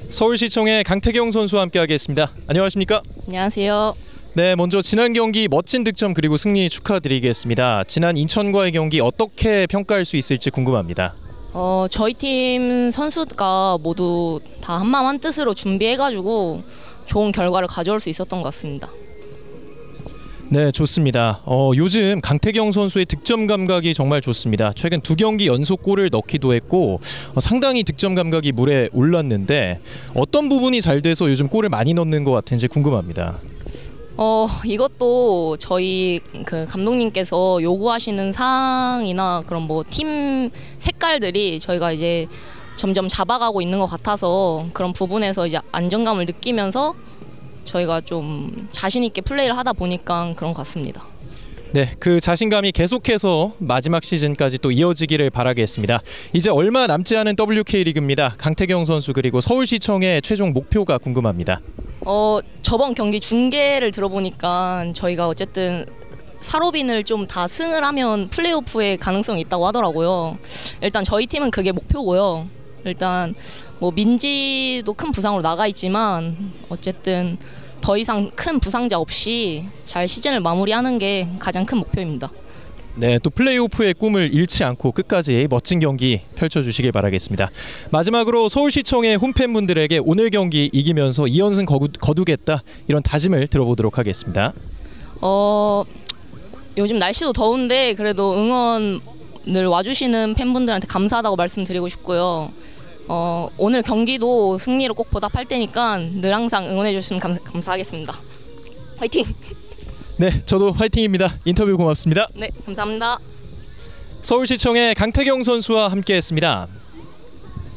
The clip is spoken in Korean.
서울시청의 강태경 선수와 함께하겠습니다. 안녕하십니까? 안녕하세요. 네, 먼저 지난 경기 멋진 득점 그리고 승리 축하드리겠습니다. 지난 인천과의 경기 어떻게 평가할 수 있을지 궁금합니다. 저희 팀 선수가 모두 다 한마음 한뜻으로 준비해가지고 좋은 결과를 가져올 수 있었던 것 같습니다. 네, 좋습니다. 요즘 강태경 선수의 득점 감각이 정말 좋습니다. 최근 2경기 연속 골을 넣기도 했고 상당히 득점 감각이 물에 올랐는데 어떤 부분이 잘 돼서 요즘 골을 많이 넣는 것 같은지 궁금합니다. 이것도 저희 그 감독님께서 요구하시는 사항이나 그런 뭐 팀 색깔들이 저희가 이제 점점 잡아가고 있는 것 같아서 그런 부분에서 이제 안정감을 느끼면서 저희가 좀 자신 있게 플레이를 하다 보니까 그런 것 같습니다. 네, 그 자신감이 계속해서 마지막 시즌까지 또 이어지기를 바라겠습니다. 이제 얼마 남지 않은 WK리그입니다. 강태경 선수 그리고 서울시청의 최종 목표가 궁금합니다. 저번 경기 중계를 들어보니까 저희가 어쨌든 사로빈을 좀 다 승을 하면 플레이오프의 가능성이 있다고 하더라고요. 일단 저희 팀은 그게 목표고요. 일단 뭐 민지도 큰 부상으로 나가 있지만 어쨌든 더 이상 큰 부상자 없이 잘 시즌을 마무리하는 게 가장 큰 목표입니다. 네, 또 플레이오프의 꿈을 잃지 않고 끝까지 멋진 경기 펼쳐주시길 바라겠습니다. 마지막으로 서울시청의 홈팬분들에게 오늘 경기 이기면서 2연승 거두겠다 이런 다짐을 들어보도록 하겠습니다. 요즘 날씨도 더운데 그래도 응원을 와주시는 팬분들한테 감사하다고 말씀드리고 싶고요. 오늘 경기도 승리로 꼭 보답할 테니까 늘 항상 응원해 주시면 감사하겠습니다. 화이팅! 네, 저도 화이팅입니다. 인터뷰 고맙습니다. 네, 감사합니다. 서울시청의 강태경 선수와 함께했습니다.